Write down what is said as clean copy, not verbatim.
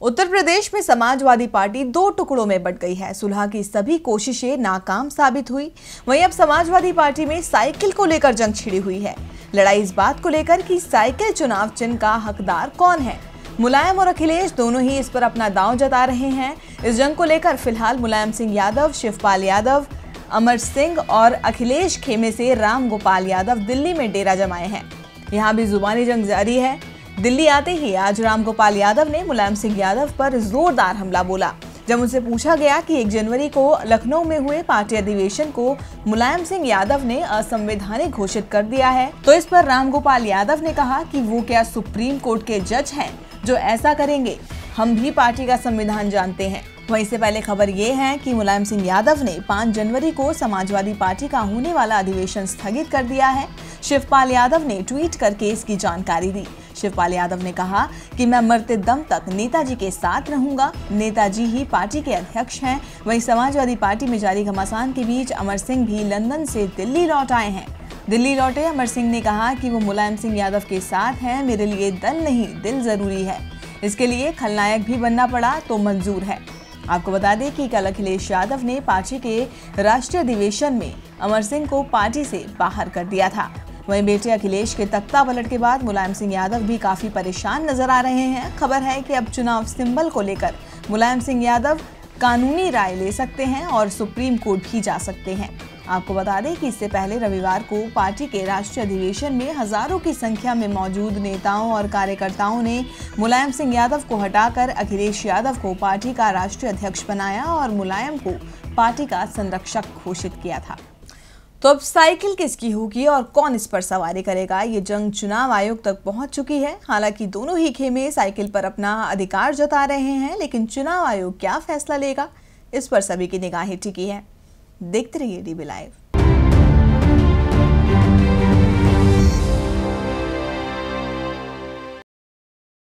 उत्तर प्रदेश में समाजवादी पार्टी दो टुकड़ों में बंट गई है। सुलह की सभी कोशिशें नाकाम साबित हुई। वहीं अब समाजवादी पार्टी में साइकिल को लेकर जंग छिड़ी हुई है। लड़ाई इस बात को लेकर कि साइकिल चुनाव चिन्ह का हकदार कौन है। मुलायम और अखिलेश दोनों ही इस पर अपना दांव जता रहे हैं। इस जंग को लेकर फिलहाल मुलायम सिंह यादव, शिवपाल यादव, अमर सिंह और अखिलेश खेमे से राम गोपाल यादव दिल्ली में डेरा जमाए हैं। यहाँ भी जुबानी जंग जारी है। दिल्ली आते ही आज राम गोपाल यादव ने मुलायम सिंह यादव पर जोरदार हमला बोला। जब उनसे पूछा गया कि 1 जनवरी को लखनऊ में हुए पार्टी अधिवेशन को मुलायम सिंह यादव ने असंवैधानिक घोषित कर दिया है, तो इस पर राम गोपाल यादव ने कहा कि वो क्या सुप्रीम कोर्ट के जज हैं जो ऐसा करेंगे। हम भी पार्टी का संविधान जानते हैं। वहीं से पहले खबर ये है कि मुलायम सिंह यादव ने 5 जनवरी को समाजवादी पार्टी का होने वाला अधिवेशन स्थगित कर दिया है। शिवपाल यादव ने ट्वीट करके इसकी जानकारी दी। शिवपाल यादव ने कहा कि मैं मरते दम तक नेताजी के साथ रहूंगा। नेताजी ही पार्टी के अध्यक्ष हैं। वहीं समाजवादी पार्टी में जारी घमासान के बीच अमर सिंह भी लंदन से दिल्ली लौट आए हैं। दिल्ली लौटे अमर सिंह ने कहा कि वो मुलायम सिंह यादव के साथ हैं। मेरे लिए दल नहीं, दिल जरूरी है। इसके लिए खलनायक भी बनना पड़ा तो मंजूर है। आपको बता दें कि कल अखिलेश यादव ने पार्टी के राष्ट्रीय अधिवेशन में अमर सिंह को पार्टी से बाहर कर दिया था। वहीं बेटे अखिलेश के तख्ता पलट के बाद मुलायम सिंह यादव भी काफी परेशान नजर आ रहे हैं। खबर है कि अब चुनाव सिंबल को लेकर मुलायम सिंह यादव कानूनी राय ले सकते हैं और सुप्रीम कोर्ट भी जा सकते हैं। आपको बता दें कि इससे पहले रविवार को पार्टी के राष्ट्रीय अधिवेशन में हजारों की संख्या में मौजूद नेताओं और कार्यकर्ताओं ने मुलायम सिंह यादव को हटाकर अखिलेश यादव को पार्टी का राष्ट्रीय अध्यक्ष बनाया और मुलायम को पार्टी का संरक्षक घोषित किया था। तो अब साइकिल किसकी होगी और कौन इस पर सवारी करेगा, ये जंग चुनाव आयोग तक पहुंच चुकी है। हालांकि दोनों ही खेमे साइकिल पर अपना अधिकार जता रहे हैं, लेकिन चुनाव आयोग क्या फैसला लेगा, इस पर सभी की निगाहें टिकी है। देखते रहिए DB लाइव।